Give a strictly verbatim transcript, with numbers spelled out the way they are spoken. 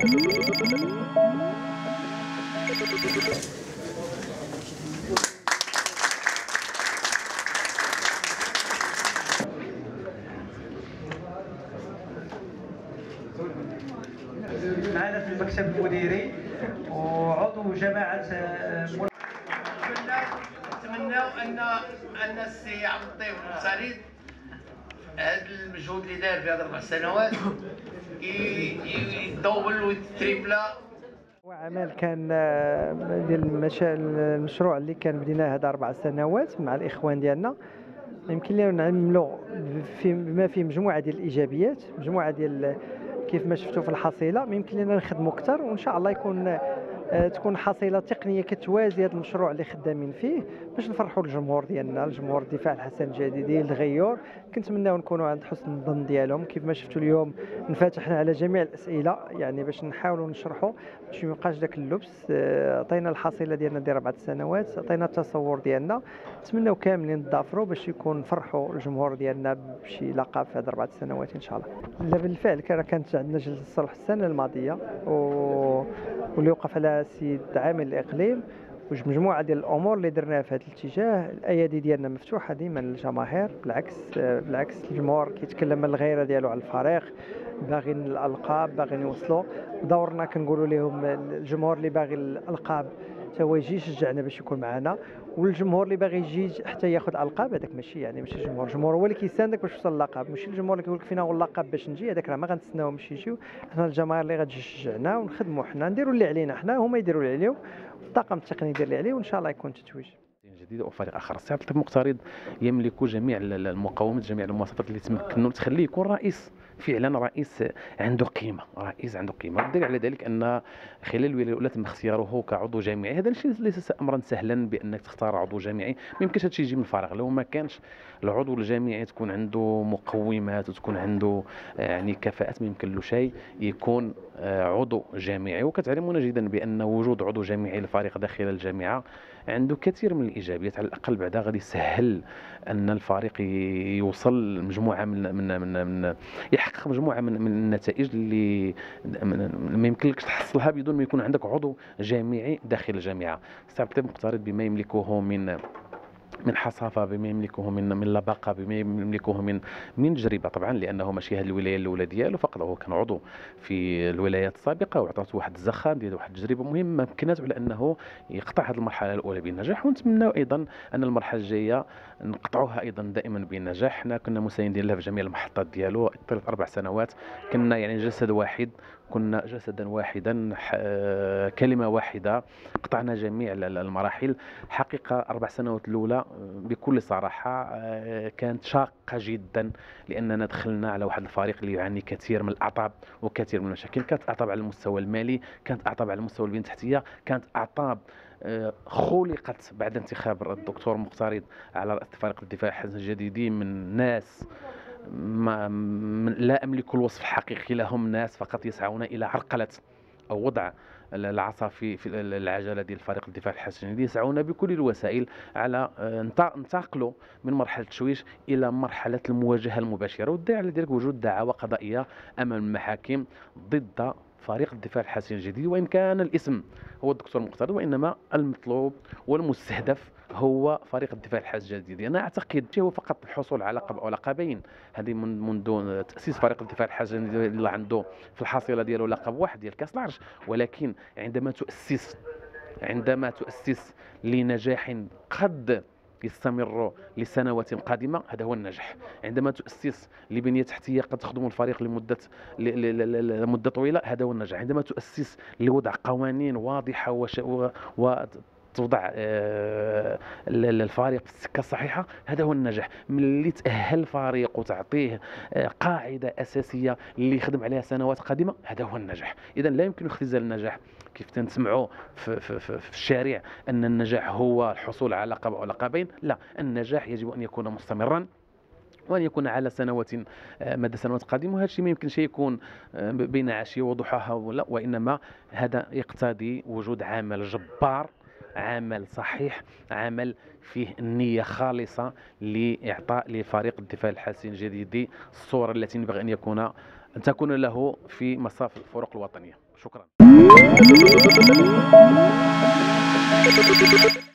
معنا في المكتب المديري وعضو جماعه. نتمناو ان ان السي عبد اللطيف المقترض هذا المجهود اللي دار في هذه اربع سنوات يدوبل ويتريبلا. وعمل كان ديال المشروع اللي كان بديناه هذا اربع سنوات مع الاخوان ديالنا، يمكن لنا نعملوا في بما فيه مجموعه ديال الايجابيات، مجموعه ديال كيف ما شفتوا في الحصيله، يمكن لنا نخدموا اكثر وان شاء الله يكون تكون حصيله تقنيه كتوازي هذا المشروع اللي خدامين فيه باش نفرحوا الجمهور ديالنا، الجمهور الدفاع الحسن الجديدي الغيور. كنتمناو نكونوا عند حسن الظن ديالهم. كيف ما شفتوا اليوم انفتحنا على جميع الاسئله، يعني باش نحاولوا نشرحوا باش ما يبقاش داك اللبس. عطينا الحصيله ديالنا ديال اربع سنوات، عطينا التصور ديالنا، نتمناو كاملين نضافروا باش يكون فرحوا الجمهور ديالنا بشي لقب في هذه اربع سنوات ان شاء الله. لا بالفعل كانت عندنا جلسه الصلح السنه الماضيه و... واللي وقف على السيد عامل الاقليم وج مجموعه ديال الامور اللي درناها في هذا الاتجاه. الايادي ديالنا مفتوحه ديما للجماهير، بالعكس بالعكس الجمهور كيتكلم من الغيره ديالو على الفريق، باغيين الالقاب، باغيين يوصلوا. دورنا كنقولوا لهم الجمهور اللي باغي الالقاب حتى هو يجي يشجعنا باش يكون معنا، والجمهور اللي باغي يجي حتى ياخذ القاب هذاك ماشي يعني ماشي الجمهور، الجمهور هو اللي كيساندك باش توصل للقب، ماشي الجمهور اللي كيقول لك فينا هو اللقب باش نجي، هذاك راه ما غنتسناوهمش يجيو. حنا الجماهير اللي غتجي تشجعنا ونخدموا حنا نديروا اللي علينا حنا، هما يديروا اللي عليهم، الطاقم التقني يدير اللي عليه، وان شاء الله يكون تتويج جديد وفريق اخر. السي عبد اللطيف المقترض يملك جميع المقومات، جميع المواصفات اللي تمكنوا تخليه يكون رئيس، فعلا رئيس عنده قيمه، رئيس عنده قيمه. والدليل على ذلك ان خلال الولايه الاولى تم اختياره كعضو جامعي. هذا الشيء ليس امرا سهلا بانك تختار عضو جامعي، ما يمكنش هذا الشيء يجي من الفراغ. لو ما كانش العضو الجامعي تكون عنده مقومات وتكون عنده يعني كفاءات، ما يمكن له شيء يكون عضو جامعي. وكتعلمون جيدا بان وجود عضو جامعي للفريق داخل الجامعه عنده كثير من الايجابيات، على الاقل بعدا غادي يسهل ان الفريق يوصل مجموعه من من من, من يحقق مجموعه من, من النتائج اللي ما يمكنلكش تحصلها بدون ما يكون عندك عضو جامعي داخل الجامعه. السي عبد اللطيف المقترض بما يملكه من من حصافه، بما يملكه من من لباقه، بما يملكه من من تجربه، طبعا لانه ماشي هذه الولايه الاولى ديالو فقط، هو كان عضو في الولايات السابقه وعطاته واحد الزخم ديال واحد التجربه مهمه مكنته على انه يقطع هذه المرحله الاولى بالنجاح. ونتمناو ايضا ان المرحله الجايه نقطعوها ايضا دائما بالنجاح. حنا كنا مساندين له في جميع المحطات ديالو طيله اربع سنوات، كنا يعني جسد واحد، كنا جسدا واحدا، كلمه واحده، قطعنا جميع المراحل. حقيقه اربع سنوات الاولى بكل صراحه كانت شاقه جدا، لاننا دخلنا على واحد الفريق اللي يعاني كثير من الاعطاب وكثير من المشاكل. كانت اعطاب على المستوى المالي، كانت اعطاب على المستوى البنيه التحتيه، كانت اعطاب خلقت بعد انتخاب الدكتور مقترض على رأس فريق الدفاع الحسن الجديدي من ناس ما لا أملك الوصف الحقيقي لهم، ناس فقط يسعون إلى عرقلة أو وضع العصا في في العجله ديال فريق الدفاع الحسن الجديدي، يسعون بكل الوسائل على انتقلوا من مرحله التشويش الى مرحله المواجهه المباشره. والداعي على ذلك وجود دعاوى قضائيه امام المحاكم ضد فريق الدفاع الحسن الجديدي، وان كان الاسم هو الدكتور مقترض، وانما المطلوب والمستهدف هو فريق الدفاع الحسن الجديدي. انا اعتقد هو فقط الحصول على لقب او لقبين، هذه منذ تاسيس فريق الدفاع الحسن الجديدي اللي عنده في الحصيله ديالو لقب واحد ديال كاس العرش، ولكن عندما تؤسس عندما تؤسس لنجاح قد يستمر لسنوات قادمه، هذا هو النجاح. عندما تؤسس لبنيه تحتيه قد تخدم الفريق لمده لمده طويله، هذا هو النجاح. عندما تؤسس لوضع قوانين واضحه وش... و... و... توضع الفريق في السكه الصحيحه، هذا هو النجاح. ملي تاهل الفريق وتعطيه قاعده اساسيه اللي يخدم عليها سنوات قادمه، هذا هو النجاح. اذا لا يمكن اختزال النجاح كيف تنسمعوا في, في, في, في الشارع ان النجاح هو الحصول على لقب او لقبين، لا، النجاح يجب ان يكون مستمرا وان يكون على سنوات مدى سنوات قادمه. وهذا الشيء ما يمكنش يكون بين عشيه وضحاها ولا، وانما هذا يقتضي وجود عمل جبار، عمل صحيح، عمل فيه النية خالصة لإعطاء لفريق الدفاع الحسن الجديدي الصورة التي نبغي أن يكون أن تكون له في مصاف الفروق الوطنية. شكرا.